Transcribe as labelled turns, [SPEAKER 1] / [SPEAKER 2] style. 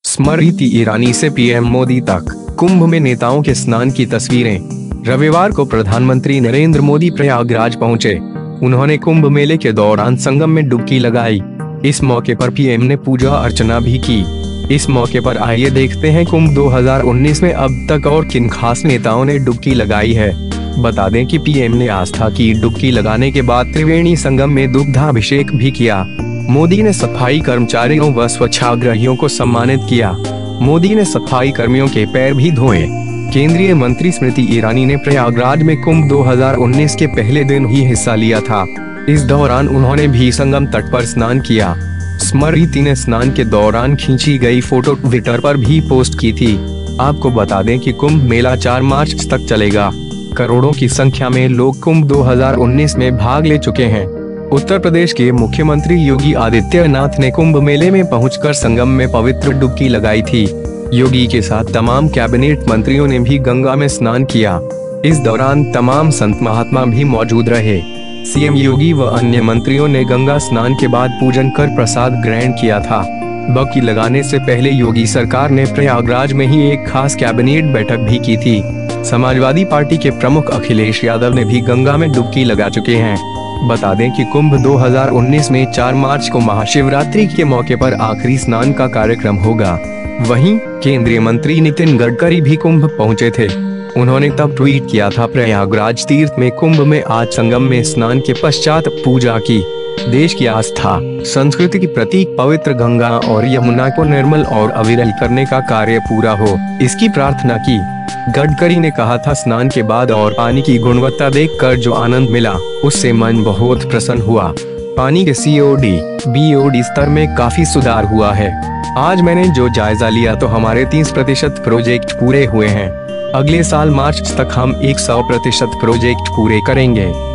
[SPEAKER 1] स्मृति ईरानी से पीएम मोदी तक, कुंभ में नेताओं के स्नान की तस्वीरें। रविवार को प्रधानमंत्री नरेंद्र मोदी प्रयागराज पहुंचे। उन्होंने कुंभ मेले के दौरान संगम में डुबकी लगाई। इस मौके पर पीएम ने पूजा अर्चना भी की। इस मौके पर आइए देखते हैं कुंभ 2019 में अब तक और किन खास नेताओं ने डुबकी लगाई है। बता दें कि पीएम ने आस्था की डुबकी लगाने के बाद त्रिवेणी संगम में दुग्धाभिषेक भी किया। मोदी ने सफाई कर्मचारियों व स्वच्छाग्रहियों को सम्मानित किया। मोदी ने सफाई कर्मियों के पैर भी धोए। केंद्रीय मंत्री स्मृति ईरानी ने प्रयागराज में कुंभ 2019 के पहले दिन ही हिस्सा लिया था। इस दौरान उन्होंने भी संगम तट पर स्नान किया। स्मृति ने स्नान के दौरान खींची गई फोटो ट्विटर पर भी पोस्ट की थी। आपको बता दें कि कुंभ मेला 4 मार्च तक चलेगा। करोड़ों की संख्या में लोग कुंभ 2019 में भाग ले चुके हैं। उत्तर प्रदेश के मुख्यमंत्री योगी आदित्यनाथ ने कुंभ मेले में पहुंचकर संगम में पवित्र डुबकी लगाई थी। योगी के साथ तमाम कैबिनेट मंत्रियों ने भी गंगा में स्नान किया। इस दौरान तमाम संत महात्मा भी मौजूद रहे। सीएम योगी व अन्य मंत्रियों ने गंगा स्नान के बाद पूजन कर प्रसाद ग्रहण किया था। डुबकी लगाने से पहले योगी सरकार ने प्रयागराज में ही एक खास कैबिनेट बैठक भी की थी। समाजवादी पार्टी के प्रमुख अखिलेश यादव ने भी गंगा में डुबकी लगा चुके हैं। बता दें कि कुंभ 2019 में 4 मार्च को महाशिवरात्रि के मौके पर आखिरी स्नान का कार्यक्रम होगा। वहीं केंद्रीय मंत्री नितिन गडकरी भी कुंभ पहुंचे थे। उन्होंने तब ट्वीट किया था, प्रयागराज तीर्थ में कुंभ में आज संगम में स्नान के पश्चात पूजा की। देश की आस्था संस्कृति की प्रतीक पवित्र गंगा और यमुना को निर्मल और अविरल करने का कार्य पूरा हो, इसकी प्रार्थना की। गडकरी ने कहा था, स्नान के बाद और पानी की गुणवत्ता देखकर जो आनंद मिला उससे मन बहुत प्रसन्न हुआ। पानी के COD, BOD स्तर में काफी सुधार हुआ है। आज मैंने जो जायजा लिया तो हमारे 30% प्रोजेक्ट पूरे हुए हैं। अगले साल मार्च तक हम 100% प्रोजेक्ट पूरे करेंगे।